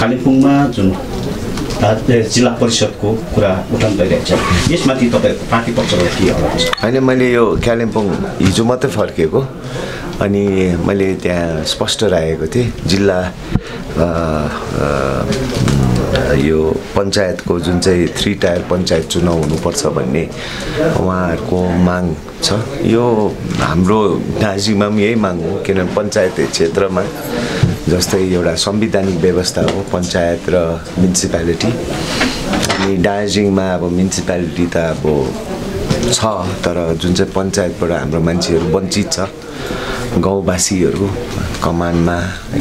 कालिम्पोङमा जुन जिल्ला परिषदको कुरा उठान भइरहेको छ यसमाथि तपाईहरुको पार्टी पक्षबाट के होला? हैन, मैले यो कालिम्पोङ हिजो मात्रै फर्केको अनि मैले त्यहाँ स्पष्ट राखेको थिएँ जिल्ला यो पञ्चायतको जुन चाहिँ 3 टायर पञ्चायत चुनाव हुनुपर्छ भन्ने उहाँहरूको माग छ। यो हाम्रो दार्जिलिङमा पनि यही माग हो, किनभने पञ्चायत क्षेत्रमा जस्तै एउटा संवैधानिक व्यवस्था हो पञ्चायत र म्युनिसिपालिटी। अनि दार्जिलिङमा अब म्युनिसिपालिटी त अब छ, तर जुन चाहिँ पञ्चायतबाट हाम्रो मान्छेहरू वञ्चित छ, गाउँवासीहरू कमानमा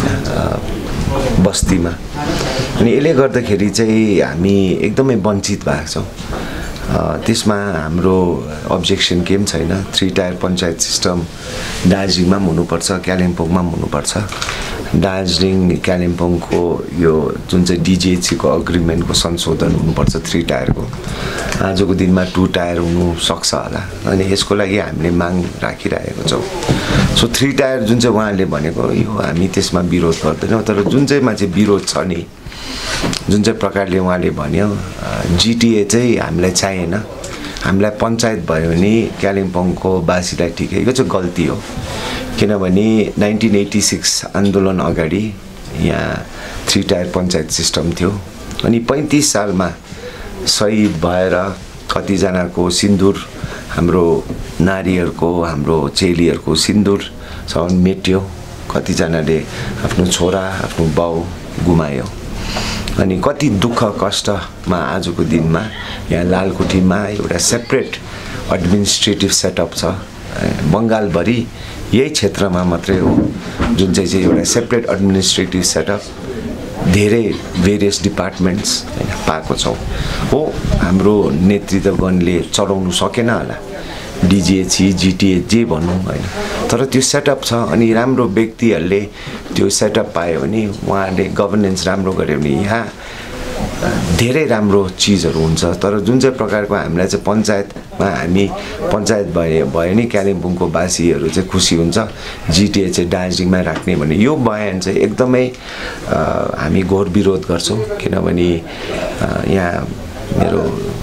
हैन बस्तीमा। अनि यसले गर्दाखेरि चाहिँ हामी एकदमै वञ्चित भएको छौँ। त्यसमा हाम्रो अब्जेक्सन के पनि छैन। 3 टायर पञ्चायत सिस्टम दार्जिलिङमा पनि हुनुपर्छ, कालिम्पोङमा पनि हुनुपर्छ। दार्जिलिङ कालिम्पोङको यो जुन चाहिँ डिजिएचसीको अग्रिमेन्टको संशोधन हुनुपर्छ 3 टायरको। आजको दिनमा 2 टायर हुनु सक्छ होला, अनि यसको लागि हामीले माग राखिरहेको छौँ। सो 3 टायर जुन चाहिँ उहाँले भनेको यो हामी त्यसमा विरोध गर्दैनौँ, तर जुन चाहिँमा चाहिँ विरोध छ नि, जुन चाहिँ प्रकारले उहाँले भन्यो जिटिए चाहिँ हामीलाई चाहिएन, हामीलाई पञ्चायत भयो भने कालिम्पोङको बासीलाई ठिकै, यो चाहिँ गल्ती हो। किनभने 1986 आन्दोलन अगाडि यहाँ 3 टायर पञ्चायत सिस्टम थियो, अनि 35 सालमा शहीद भएर कतिजनाको सिन्दुर, हाम्रो नारीहरूको, हाम्रो चेलीहरूको सिन्दुरसम्म मेट्यो, कतिजनाले आफ्नो छोरा, आफ्नो बाउ गुमायो। अनि कति दुःख कष्टमा आजको दिनमा यहाँ लालकोठीमा एउटा सेपरेट एडमिनिस्ट्रेटिभ सेटअप छ। बङ्गालभरि यही क्षेत्रमा मात्रै हो जुन चाहिँ एउटा सेपरेट एडमिनिस्ट्रेटिभ सेटअप, धेरै भेरियस डिपार्टमेन्ट्स पाएको छौँ। हो हाम्रो नेतृत्वगणले चलाउनु सकेन होला, डिजिएचसी जिटिए जे भनौँ होइन, तर त्यो सेटअप छ। अनि राम्रो व्यक्तिहरूले त्यो सेटअप पायो भने, उहाँहरूले गभर्नेन्स राम्रो गर्यो भने यहाँ धेरै राम्रो चिजहरू हुन्छ। तर जुन चाहिँ प्रकारको हामीलाई चाहिँ पञ्चायतमा हामी पञ्चायत भयो नि कालिम्पोङको बासीहरू चाहिँ खुसी हुन्छ, जिटिए चाहिँ दार्जिलिङमा राख्ने भने यो बयान चाहिँ एकदमै हामी घोर विरोध गर्छौँ। किनभने यहाँ मेरो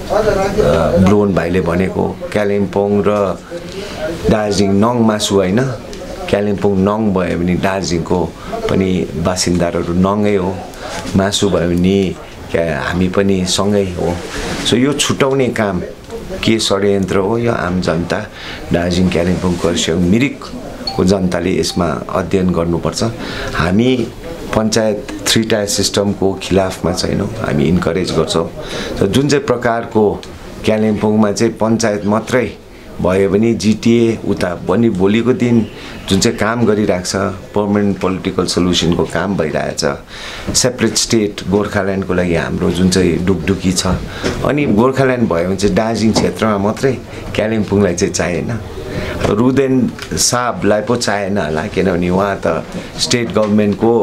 ब्लोन भाइले भनेको कालिम्पोङ र दार्जिलिङ नङ मासु होइन, कालिम्पोङ नङ भयो भने दार्जिलिङको पनि बासिन्दाहरू नङै हो, मासु भयो भने हामी पनि सँगै हो। सो यो छुटाउने काम के षड्यन्त्र हो, यो आम जनता दार्जिलिङ कालिम्पोङ खरसाङ मिरिकको जनताले यसमा अध्ययन गर्नुपर्छ। हामी पञ्चायत 3 टायर सिस्टमको खिलाफमा छैनौँ, हामी इन्करेज गर्छौँ। र जुन चाहिँ प्रकारको कालिम्पोङमा चाहिँ पञ्चायत मात्रै भयो भने जिटिए उता पनि भोलिको दिन जुन चाहिँ काम गरिरहेको छ, पर्मानेन्ट पोलिटिकल सल्युसनको काम भइरहेछ, सेपरेट स्टेट गोर्खाल्यान्डको लागि हाम्रो जुन चाहिँ ढुकढुकी छ। अनि गोर्खाल्यान्ड भयो भने चाहिँ दार्जिलिङ क्षेत्रमा मात्रै, कालिम्पोङलाई चाहिँ चाहिएन। रुदेन साहबलाई पो चाहिएन होला, किनभने उहाँ त स्टेट गभर्मेन्टको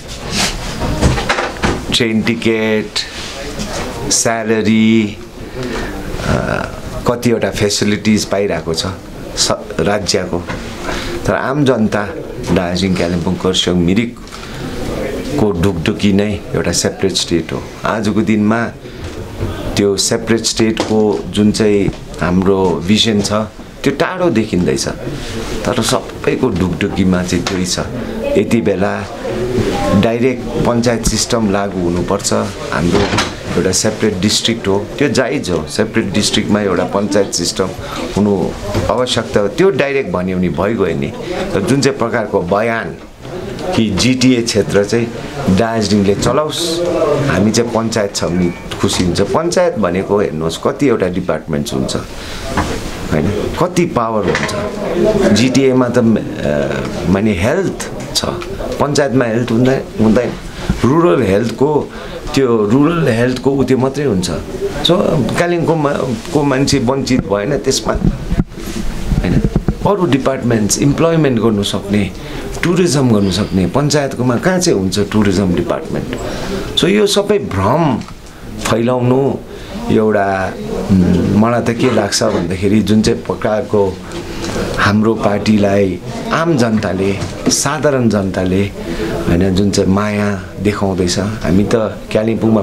ट्रेन टिकट, स्यालेरी, कतिवटा फेसिलिटिज पाइरहेको छ राज्यको। तर आम जनता दार्जिलिङ कालिम्पोङ खरसाङ मिरिकको ढुकढुकी नै एउटा सेपरेट स्टेट हो। आजको दिनमा त्यो सेपरेट स्टेटको जुन चाहिँ हाम्रो भिजन छ त्यो टाढो देखिँदैछ, तर सबैको ढुकढुकीमा चाहिँ त्यही छ। यति बेला डाइरेक्ट पञ्चायत सिस्टम लागू हुनुपर्छ, हाम्रो एउटा सेपरेट डिस्ट्रिक्ट हो, त्यो जायज हो। सेपरेट डिस्ट्रिक्टमा एउटा पञ्चायत सिस्टम हुनु आवश्यकता हो, त्यो डाइरेक्ट भन्यो भने भइगयो नि। तर जुन चाहिँ प्रकारको बयान कि जिटिए क्षेत्र चाहिँ दार्जिलिङले चलाओस्, हामी चाहिँ पञ्चायत छ भने खुसी हुन्छ। पञ्चायत भनेको हेर्नुहोस् कतिवटा डिपार्टमेन्ट्स हुन्छ हैन, कति पावर हुन्छ। जिटिएमा त माने हेल्थ छ, पञ्चायतमा हेल्थ हुँदैन। रुरल हेल्थको त्यो रुरल हेल्थको त्यो मात्रै हुन्छ। सो कालिम्पोङमा को मान्छे वञ्चित भएन त्यसमा हैन। अरू डिपार्टमेन्ट्स इम्प्लोइमेन्ट गर्नु सक्ने, टुरिज्म गर्नु सक्ने पञ्चायतकोमा कहाँ चाहिँ हुन्छ टुरिज्म डिपार्टमेन्ट। सो यो सबै भ्रम फैलाउनु एउटा मलाई त के लाग्छ भन्दाखेरि जुन चाहिँ प्रकारको हाम्रो पार्टीलाई आम जनताले साधारण जनताले हैन जुन चाहिँ माया देखाउँदैछ हामी त कालिम्पोङमा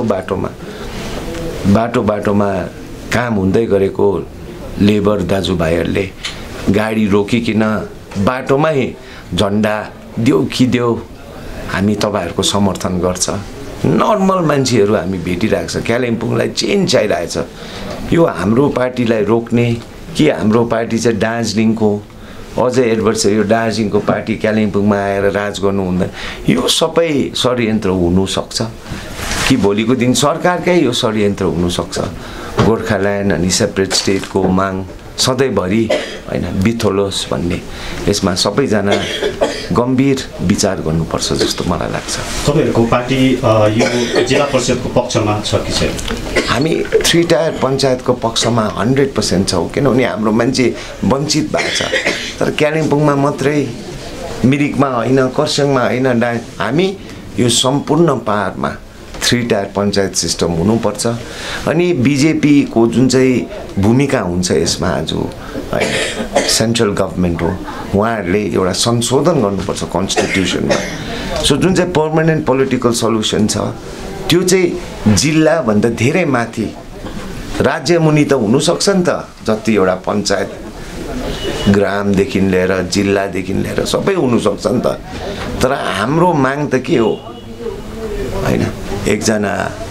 बाटोमा काम हुँदै गरेको लेबर दाजुभाइहरूले गाडी रोकिकिन बाटोमै झन्डा देऊ कि देऊ हामी तपाईहरुको समर्थन गर्छ नर्मल मान्छेहरू हामी भेटिरहेको छ कालिम्पोङलाई चेन्ज चाहिरहेछ यो हाम्रो पार्टीलाई रोक्ने कि हाम्रो पार्टी चाहिँ दार्जिलिङको अझै एडभर्ट छ यो दार्जिलिङको पार्टी कालिम्पोङमा आएर राज गर्नु हुँदैन यो सबै षड्यन्त्र हुनु सक्छ कि भोलिको दिन सरकारकै यो षड्यन्त्र हुनु सक्छ गोर्खाल्यान्ड अनि सेपरेट स्टेटको माग सधैँभरि हैन बिथोलोस् भन्ने यसमा सबैजना गम्भीर विचार गर्नुपर्छ जस्तो मलाई लाग्छ तपाईहरुको पार्टी यो जिल्ला परिषदको पक्षमा छ कि छैन हामी 3 टायर पञ्चायतको पक्षमा 100% छौं किनभने हाम्रो मान्छे वञ्चित भएको छ तर कालिम्पोङमा मात्रै मिरिकमा हैन कर्सियङमा हैन हामी यो सम्पूर्ण पहाडमा 3 टायर पञ्चायत सिस्टम हुनुपर्छ अनि बीजेपी को जुन चाहिँ भूमिका हुन्छ यसमा आज सेन्ट्रल गभर्नमेन्ट हो उहाँहरूले एउटा संशोधन गर्नुपर्छ कन्स्टिट्युसनमा सो जुन चाहिँ पर्मानेन्ट पोलिटिकल सल्युसन छ त्यो चाहिँ जिल्ला भन्दा धेरै माथि राज्य मुनि त हुन सक्छ नि त जति एउटा पञ्चायत ग्रामदेखि लिएर जिल्लादेखि लिएर सबै हुन सक्छ नि त तर हाम्रो माग त के हो हैन एकजना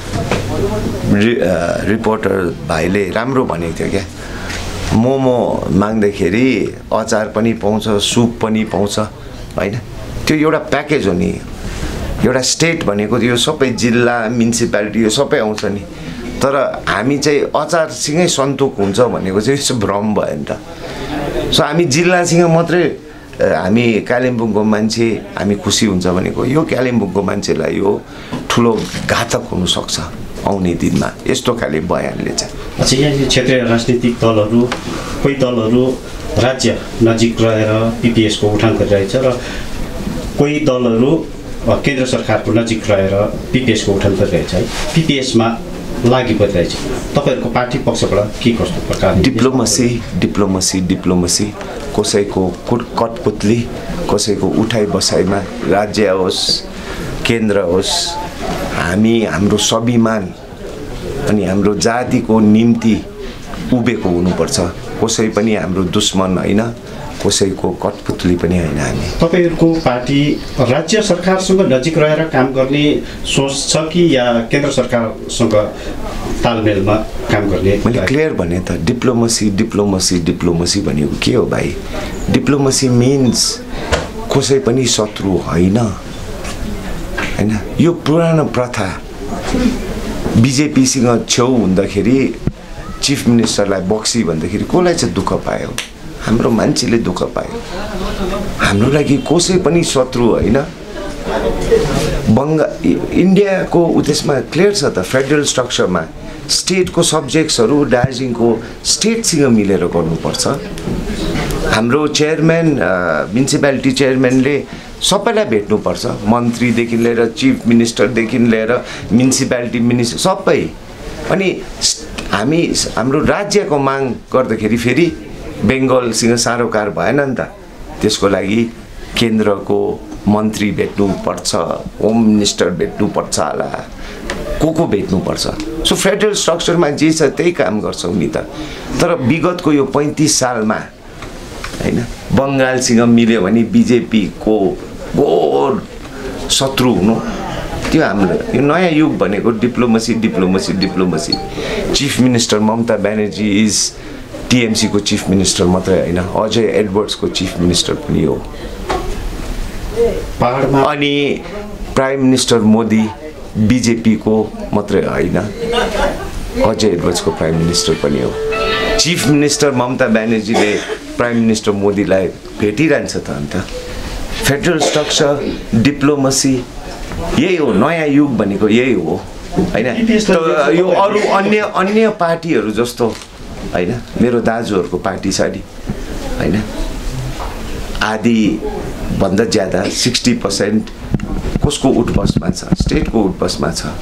रिपोर्टर भाइले राम्रो भनेको थियो क्या मोमो माग्दाखेरि अचार पनि पाउँछ सुप पनि पाउँछ हैन त्यो एउटा प्याकेज हो नि एउटा स्टेट भनेको यो सबै जिल्ला म्युनिसिपालिटी यो सबै आउँछ नि तर हामी चाहिँ अचारसँगै सन्तोक हुन्छ भनेको चाहिँ यसो भ्रम भयो नि त सो हामी जिल्लासँग मात्रै हामी कालिम्पोङको मान्छे हामी खुसी हुन्छ भनेको यो कालिम्पोङको मान्छेलाई यो ठुलो घातक हुन सक्छ आउने दिनमा यस्तो खाले बयानले चाहिँ अच्छा यहाँ क्षेत्रीय राजनीतिक दलहरू कोही दलहरू राज्य नजिक रहेर पीपीएस को उठान गरिरहेछ र कोही दलहरू केन्द्र सरकारको नजिक रहेर पीपीएस को उठान गरिरहेछ है पीपीएस मा लागि परिरहेछ तपाईहरुको पार्टी पक्षबाट के कस्तो प्रकारले डिप्लोमेसी कसैको कटपुतली कसैको उठाइ बसाइमा राज्य होस् केन्द्र होस् हामी हाम्रो स्वाभिमान अनि हाम्रो जातिको निम्ति उभिएको हुनुपर्छ कसै पनि हाम्रो दुश्मन हैन कसैको कटपुतली पनि हैन हामी तपाईहरुको पार्टी राज्य सरकारसँग नजिक रहेर काम गर्ने सोच छ कि या केन्द्र सरकारसँग तालमेलमा काम गर्ने मैले क्लियर भने त डिप्लोमेसी भनेको के हो भाइ डिप्लोमेसी मिन्स कसै पनि शत्रु हैन हैन यो पुरानो प्रथा बीजेपी सँग छेउ हुँदाखेरि चीफ मिनिस्टरलाई बक्सी भन्दाखेरि कसलाई चाहिँ दुःख पायो हाम्रो मान्छेले दुःख पायो हाम्रो लागि कसै पनि शत्रु हैन इन्डियाको उद्देश्यमा क्लियर छ त फेडरल स्ट्रक्चरमा स्टेटको सब्जेक्ट्सहरु दार्जिलिङको स्टेटसँग मिलेर गर्नुपर्छ हाम्रो चेयरम्यान म्युनिसिपालिटी चेयरम्यानले सबैलाई भेट्नुपर्छ मन्त्रीदेखि लिएर चिफ मिनिस्टरदेखि लिएर म्युनिसिपालिटी मिनिस्टर सबै अनि हाम्रो राज्यको माग गर्दाखेरि फेरि बेंगलसँग सारोकार भएन नि त त्यसको लागि केन्द्रको मन्त्री भेट्नुपर्छ होम मिनिस्टर भेट्नुपर्छ होला को भेट्नुपर्छ सो फेडरल स्ट्रक्चरमा जे छ त्यही काम गर्छौं नि त तर विगतको यो 35 सालमा हैन बंगालसँग मिल्यो भने बीजेपी को घोर शत्रु हुनु त्यो हाम्रो यो नयाँ युग भनेको diplomacy chief minister Mamata Banerjee is TMC को चीफ मिनिस्टर मात्रै हैन अजय एडवर्ड्स को चीफ मिनिस्टर पनि हो पहाडमा अनि प्राइम मिनिस्टर मोदी बीजेपी को मात्रै हैन अजय एडवर्ड्स को प्राइम मिनिस्टर पनि हो चीफ मिनिस्टर ममता ब्यानर्जीले प्राइम मिनिस्टर मोदीलाई भेटिरहन्छ त अन्त फेडरल स्ट्रक्चर डिप्लोमेसी यही हो नयाँ युग भनेको यही हो हैन यो अरु अन्य पार्टीहरु जस्तो हैन मेरो दाजुहरुको पार्टी छ नि हैन आदि भन्दा ज्यादा 60% कसको उठबसमा छ स्टेटको उठबसमा छ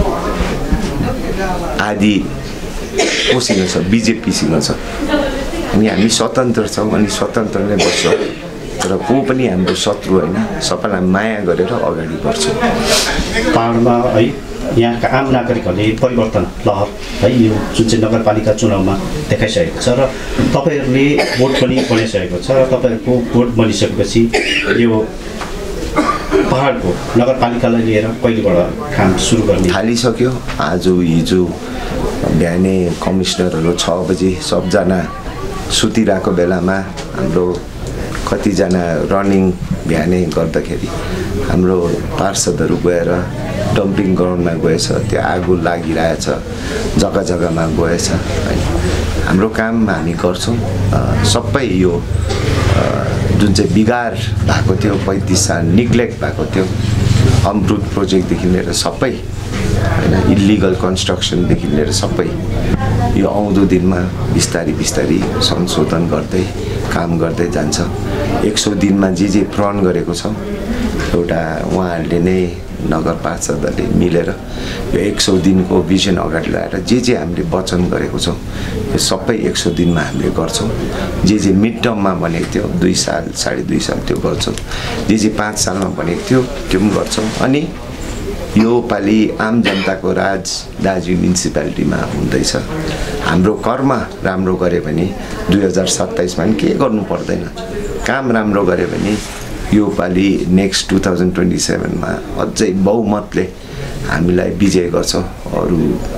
आदि कोसँग छ बीजेपी सँग छ अनि हामी स्वतन्त्र छौँ अनि स्वतन्त्र नै बस्छौँ तर को पनि हाम्रो शत्रु होइन सबैलाई माया गरेर अगाडि बढ्छौँ पाहाडमा है यहाँका आम नागरिकहरूले परिवर्तन लहर है यो जुन चाहिँ नगरपालिका चुनावमा देखाइसकेको छ र तपाईँहरूले भोट पनि बनाइसकेको छ र तपाईँहरूको भोट बनिसकेपछि यो पहाडको नगरपालिकालाई लिएर कहिलेबाट काम सुरु गर्ने थालिसक्यो आज हिजो बिहानै कमिसनरहरू 6 बजे सबजना सुतिरहेको बेलामा हाम्रो कतिजना रनिङ बिहानै गर्दाखेरि हाम्रो पार्षदहरू गएर डम्पिङ ग्राउन्डमा गएछ त्यो आगो लागिरहेछ जग्गा जग्गामा गएछ हाम्रो काम हामी गर्छौँ सबै यो जुन चाहिँ बिगार भएको थियो 35 साल निग्लेक्ट भएको थियो अमरुद प्रोजेक्टदेखि लिएर सबै होइन इलिगल कन्स्ट्रक्सनदेखि लिएर सबै यो आउँदो दिनमा बिस्तारी बिस्तारी संशोधन गर्दै काम गर्दै जान्छ 100 दिनमा जे प्रण गरेको छौँ एउटा उहाँहरूले नै नगर पार्षदहरूले मिलेर यो 100 दिनको भिजन अगाडि ल्याएर जे हामीले वचन गरेको छौँ यो सबै 100 दिनमा हामीले गर्छौँ जे मिड टर्ममा भनेको थियो 2 साल 2.5 साल त्यो गर्छौँ जे 5 सालमा भनेको थियो त्यो पनि गर्छौँ अनि यो पालि आम जनताको राज दार्जिलिङ म्युनिसिपालिटीमा हुँदैछ हाम्रो कर्म राम्रो गरे भने 2027 मा के गर्नु पर्दैन काम राम्रो गरे भने यो पालि नेक्स्ट 2027 मा अझै बहुमतले हामीलाई विजय गर्छ अरु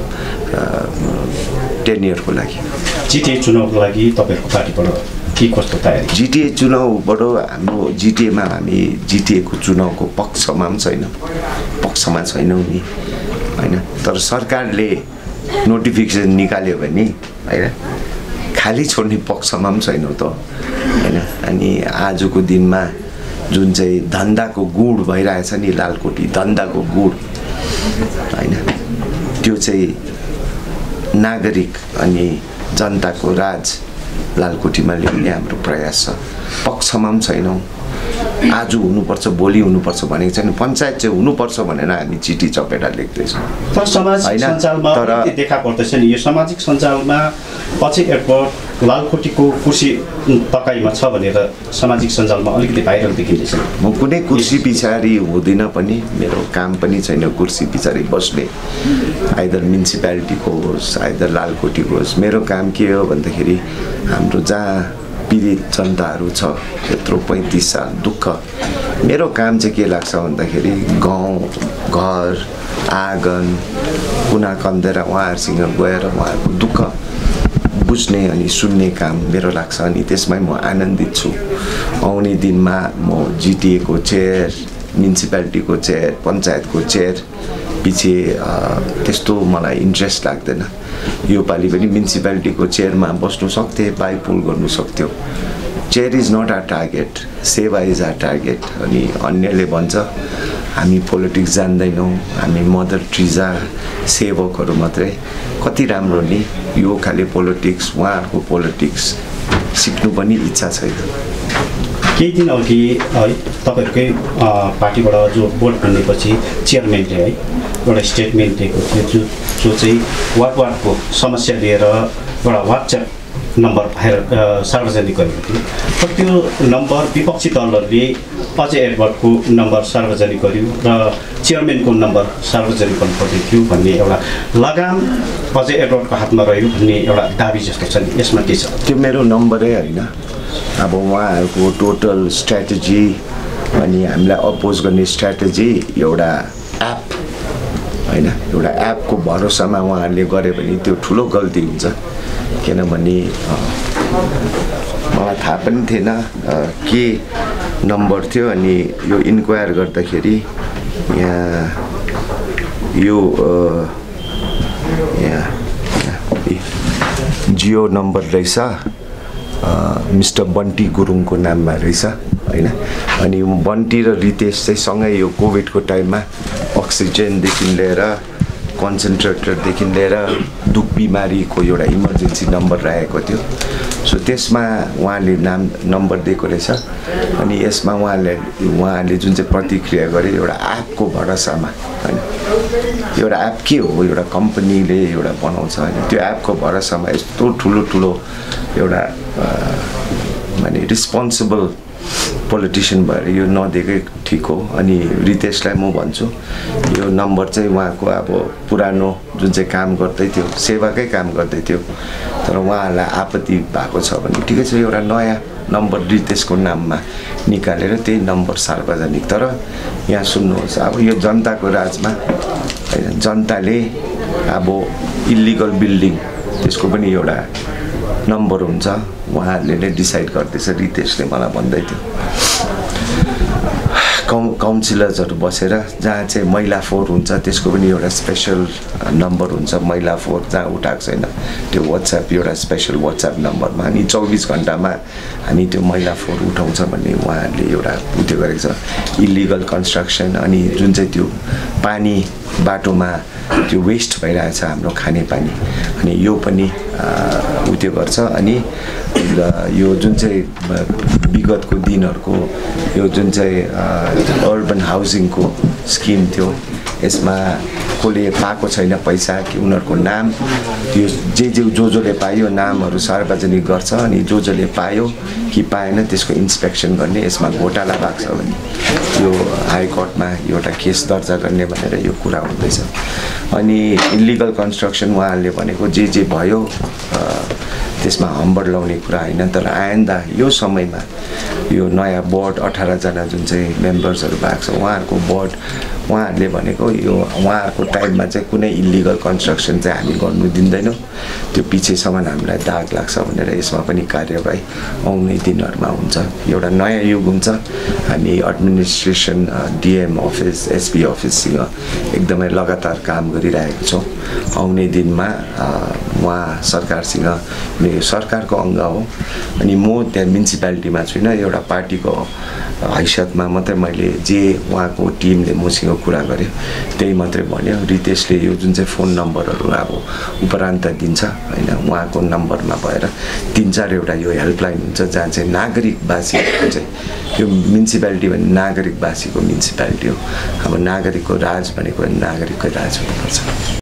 10 इयरको लागि जिटिए चुनावको लागि तपाईहरुको पार्टीबाट के कस्तो तयारी जिटिए चुनावबाट हाम्रो जिटिएमा हामी जिटिएको चुनावको पक्षमा छैनौं नि हैन तर सरकारले नोटिफिकेसन निकाल्यो भने हैन खाली छोड्ने पक्षमा पनि छैनौं त हैन अनि आजको दिनमा जुन चाहिँ धन्दाको गुड भइरहेछ नि लालकोटी धन्दाको गुड हैन त्यो चाहिँ नागरिक अनि जनताको राज लालकोटीमा ल्याउने हाम्रो प्रयास छ पक्षमा पनि छैनौं आज हुनुपर्छ भोलि हुनुपर्छ भनेको छैन पञ्चायत चाहिँ हुनुपर्छ भनेर हामी चिठी चपेटा लेख्दैछौँ तर सामाजिक सञ्जालमा देखा पर्दैछ नि यो सामाजिक सञ्जालमा पछि एयरपोर्ट लालकोटीको कुर्सी तकाइमा छ भनेर सामाजिक सञ्जालमा अलिकति भाइरल देखिँदैछ म कुनै कुर्सी पछाडि हुँदिन पनि मेरो काम पनि छैन कुर्सी पछाडि बस्ने आइदर म्युनिसिपालिटीको होस् आइदर लालकोटीको होस् मेरो काम के हो भन्दाखेरि हाम्रो जहाँ पीडित जनताहरू छ यत्रो 35 साल दुःख मेरो काम चाहिँ के लाग्छ भन्दाखेरि गाउँ घर आँगन कुना कन्देर उहाँहरूसँग गएर उहाँहरूको दुःख बुझ्ने अनि सुन्ने काम मेरो लाग्छ अनि त्यसमै म आनन्दित छु आउने दिनमा म जिटिएको चेयर म्युनिसिपालिटीको चेयर पञ्चायतको चेयर पछि त्यस्तो मलाई इन्ट्रेस्ट लाग्दैन यो पालि पनि म्युनिसिपालिटीको चेयरमा बस्नु सक्थे बाइपुल गर्नु सक्थ्यो chair is not our target सेवा इज आवर टार्गेट अनि अन्यले भन्छ हामी पोलिटिक्स जान्दैनौँ हामी मदर ट्रिजा सेवकहरू मात्रै कति राम्रो नि यो खाली पोलिटिक्स उहाँहरूको पोलिटिक्स सिक्नु पनि इच्छा छैन केही दिन अघि है तपाईहरुकै पार्टीबाट जो भोट बनेपछि चेयरम्यानले है एउटा स्टेटमेन्ट दिएको थियो जो चाहिँ वार्डको समस्या लिएर एउटा वाट्सएप नम्बर सार्वजनिक गरेको थियो तर त्यो नम्बर विपक्षी दलहरूले अझै एडवर्डको नम्बर सार्वजनिक गर्यो र चेयरम्यानको नम्बर सार्वजनिक गर्नुपर्ने थियो भन्ने एउटा लगाम अझै एडवर्डको हातमा रह्यो भन्ने एउटा दाबी जस्तो छ नि यसमा के छ त्यो मेरो नम्बरै हैन अब उहाँहरूको टोटल स्ट्र्याटेजी अनि हामीलाई अपोज गर्ने स्ट्र्याटेजी एउटा एप हैन एउटा एपको भरोसामा उहाँहरूले गरे भने त्यो ठुलो गल्ती हुन्छ किनभने मलाई थाहा पनि थिएन के नम्बर थियो अनि यो इन्क्वायर गर्दाखेरि यहाँ यो जियो नम्बर रहेछ मिस्टर बन्टी गुरुङको नाममा रहेछ हैन अनि बन्टी र रितेश चाहिँ सँगै यो कोभिडको टाइममा अक्सिजनदेखि लिएर कन्सन्ट्रेटरदेखि लिएर दुख बिमारीको एउटा इमर्जेन्सी नम्बर राखेको थियो सो त्यसमा उहाँले नम्बर दिएको रहेछ अनि यसमा उहाँले जुन चाहिँ प्रतिक्रिया गरे एउटा एपको भरोसामा हैन एउटा एप के हो एउटा कम्पनीले एउटा बनाउँछ अनि त्यो एपको भरोसामा यस्तो ठुलो एउटा माने रिस्पोन्सिबल पोलिटिशियन भएर यो नदिएकै ठिक हो। अनि रितेशलाई म भन्छु यो नम्बर चाहिँ उहाँको अब पुरानो जुन चाहिँ काम गर्दै थियो, सेवाकै काम गर्दै थियो, तर उहाँहरूलाई आपत्ति भएको छ भने ठिकै छ, एउटा नयाँ नम्बर रितेशको नाममा निकालेर त्यही नम्बर सार्वजनिक। तर यहाँ सुन्नुहोस्, अब यो जनताको राजमा हैन, जनताले अब इल्लिगल बिल्डिङ त्यसको पनि एउटा नम्बर हुन्छ, उहाँहरूले नै डिसाइड गर्दैछ। रितेशले मलाई भन्दै थियो काउन्सिलर्सहरू बसेर जहाँ चाहिँ महिला 4 हुन्छ त्यसको पनि एउटा स्पेसल नम्बर हुन्छ, महिला 4 जहाँ उठाएको छैन त्यो वाट्सएप एउटा स्पेसल वाट्सएप नम्बरमा, अनि 24 घण्टामा हामी त्यो महिला 4 उठाउँछ भन्ने उहाँहरूले एउटा उत्यो गरेको छ। इल्लिगल कन्स्ट्रक्सन अनि जुन चाहिँ त्यो पानी बाटोमा त्यो वेस्ट भइरहेछ हाम्रो खाने पानी, अनि यो पनि उत्यो गर्छ। अनि यो जुन चाहिँ विगतको दिनहरूको यो जुन चाहिँ अर्बन हाउसिङको स्किम थियो, यसमा कसले पाएको छैन पैसा कि उनीहरूको नाम त्यो जसले पायो नामहरू सार्वजनिक गर्छ, अनि जसले पायो कि पाएन त्यसको इन्स्पेक्सन गर्ने, यसमा घोटाला भएको छ भने यो हाइकोर्टमा एउटा केस दर्ता गर्ने भनेर यो कुरा हुँदैछ। अनि इल्लिगल कन्स्ट्रक्सन उहाँहरूले भनेको जे भयो त्यसमा हम्बर लाउने कुरा हैन, तर आइन्दा यो समयमा यो नयाँ बोर्ड 18 जना जुन चाहिँ मेम्बर्सहरू भएको छ उहाँहरूको बोर्ड उहाँहरूले भनेको यो उहाँहरूको टाइममा चाहिँ कुनै इल्लिगल कन्स्ट्रक्सन चाहिँ हामी गर्नु दिँदैनौँ, त्यो पछिसम्म हामीलाई दाग लाग्छ भनेर यसमा पनि कार्यवाही आउने दिनहरूमा हुन्छ। एउटा नयाँ युग हुन्छ। हामी एडमिनिस्ट्रेसन डिएम अफिस एसपी अफिससँग एकदमै लगातार काम गरिरहेको छौँ। आउने दिनमा उहाँ सरकारसँग यो सरकारको अङ्ग हो, अनि म त्यहाँ म्युनिसिपालिटीमा छुइनँ, एउटा पार्टीको हैसियतमा मात्रै मैले जे उहाँको टिमले मसँग कुरा गरे त्यही मात्रै भन्यो। रितेशले यो जुन चाहिँ फोन नम्बरहरू अब उपरान्त दिन्छ हैन, उहाँको नम्बरमा भएर 3-4 एउटा यो हेल्पलाइन हुन्छ जहाँ चाहिँ नागरिकवासीको चाहिँ यो म्युनिसिपालिटी भने नागरिकवासीको म्युनिसिपालिटी हो। अब नागरिकको राज भनेको नागरिककै राज हुनुपर्छ।